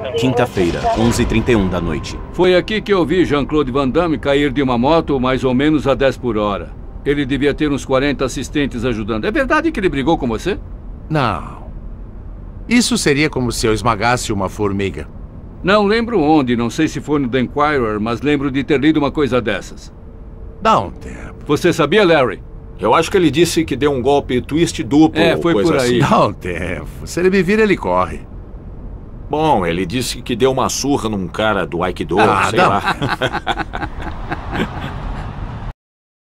Quinta-feira, 11h31 da noite. Foi aqui que eu vi Jean-Claude Van Damme cair de uma moto mais ou menos a 10 por hora. Ele devia ter uns 40 assistentes ajudando. É verdade que ele brigou com você? Não. Isso seria como se eu esmagasse uma formiga. Não lembro onde, não sei se foi no The Enquirer, mas lembro de ter lido uma coisa dessas. Dá um tempo. Você sabia, Larry? Eu acho que ele disse que deu um golpe twist duplo. Foi coisa por aí. assim. Dá um tempo. Se ele me vir, ele corre. Bom, ele disse que deu uma surra num cara do Aikido, sei não. lá.